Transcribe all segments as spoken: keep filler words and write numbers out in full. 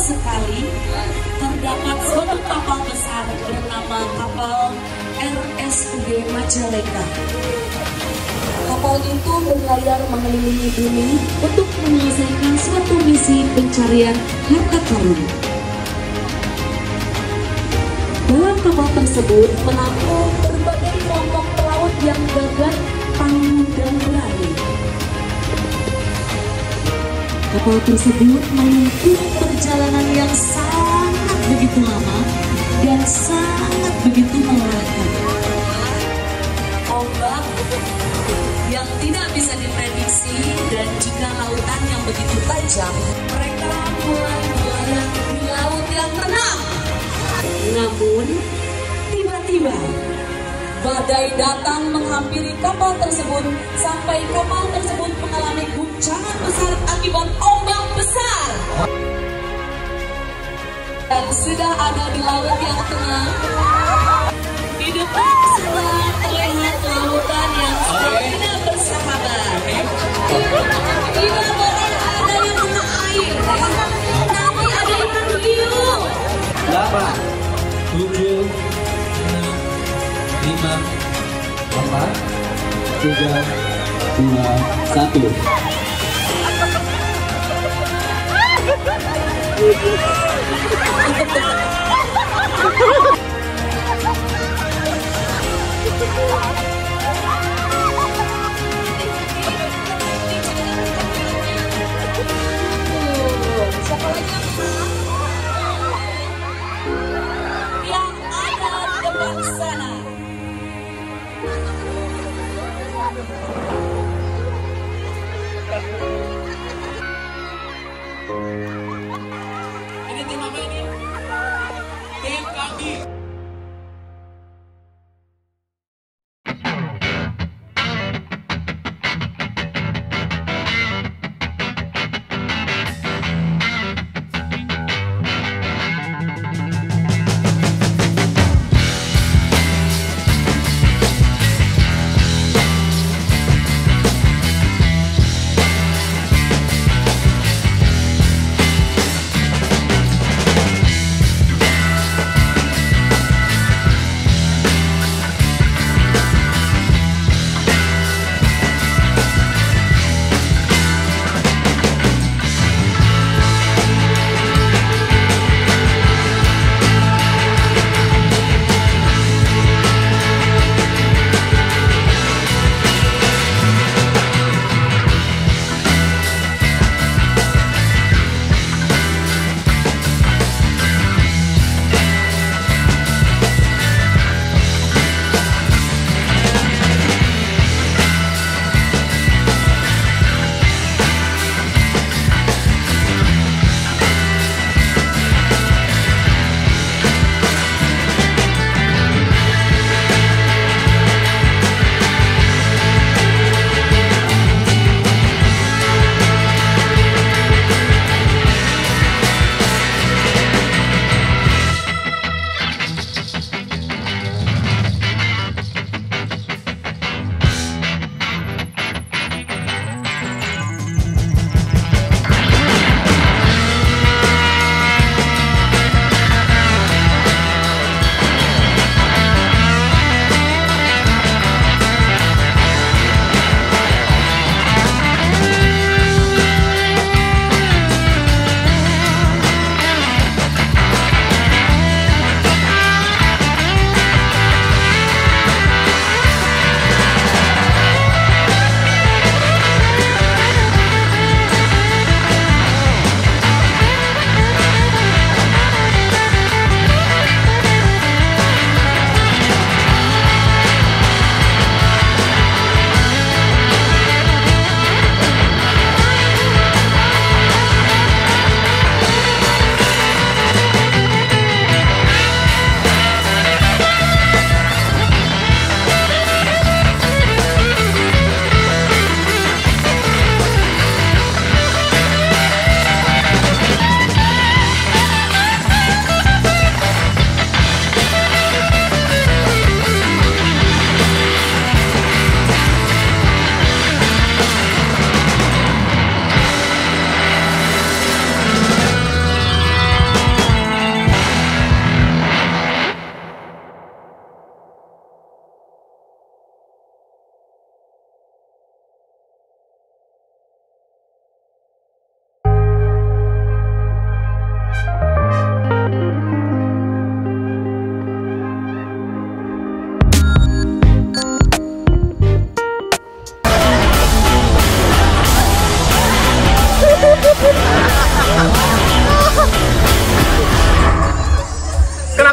sekali terdapat suatu kapal besar bernama kapal R S U D Majalengka. Kapal itu berlayar mengelilingi bumi untuk menyelesaikan suatu misi pencarian harta karun. Dalam kapal tersebut menampung berbagai kelompok pelaut yang gagah, tangguh, dan berani. Kapal tersebut menempuh perjalanan yang sangat begitu lama dan sangat begitu melelahkan. Ombak yang tidak bisa diprediksi dan juga lautan yang begitu tajam, mereka mulai melayang di laut yang tenang. Namun, tiba-tiba badai datang menghampiri kapal tersebut sampai kapal tersebut mengalami guncangan besar akibat ombak besar. Dan sudah ada di laut yang tenang, di depan sebelah terlihat lautan yang sudah tidak bersahabat. Tidak boleh ada yang kena air, tapi ada ikan hiu. delapan, tujuh, enam, lima, empat, tiga, dua, satu. Siapa lagi yang ada di depan sana? Ini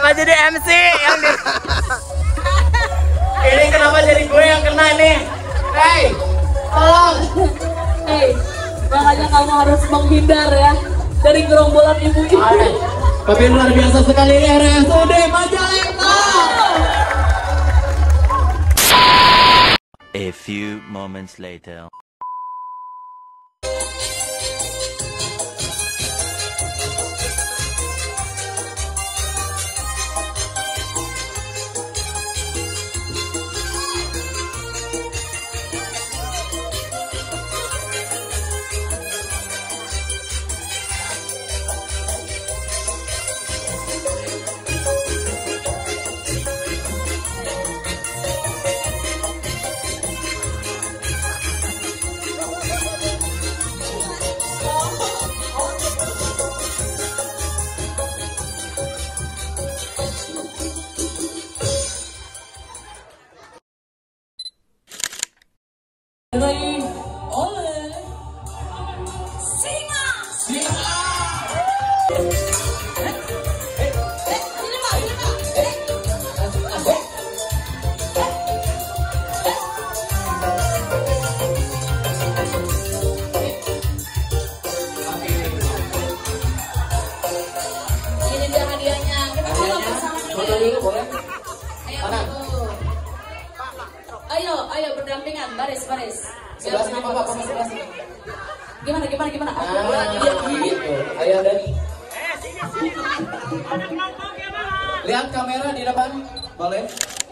kenapa jadi M C yang di... Ini kenapa jadi gue yang kena nih? Hei, tolong. Hei, makanya kamu harus menghindar ya dari gerombolan ibu-ibu. Tapi luar biasa sekali R S U D Majalengka. A few moments later. Oleh Singa. Singa. Ini dia hadiahnya. Kita foto bersama dulu. Boleh? Ayo, ayo berdampingan, baris, baris. Sebelah sini Bapak, Bapak sebelah sini. Gimana, gimana, gimana? Aku Nah, lagi lihat gini. gitu. Ayo Dani. Lihat kamera di depan, boleh?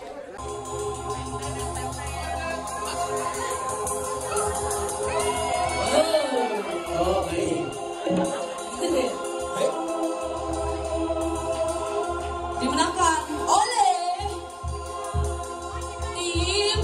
Oh, baik. Dimenangkan oleh tim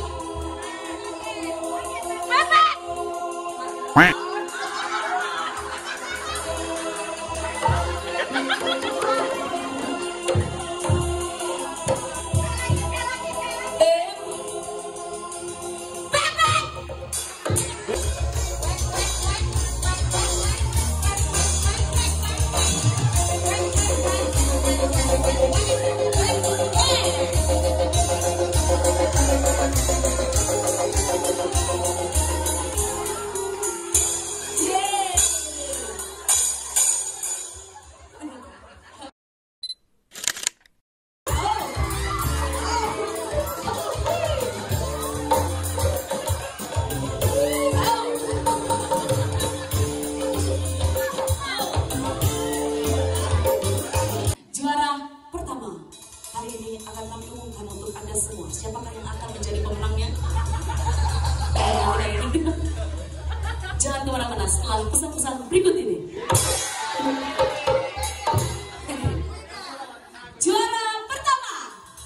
semua. Siapakah yang akan menjadi pemenangnya? Jangan kemana-mana setelah pesan-pesan berikut ini. Juara pertama.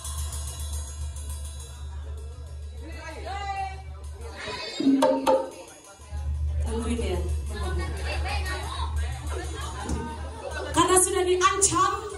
Tungguin ya. Karena sudah diancam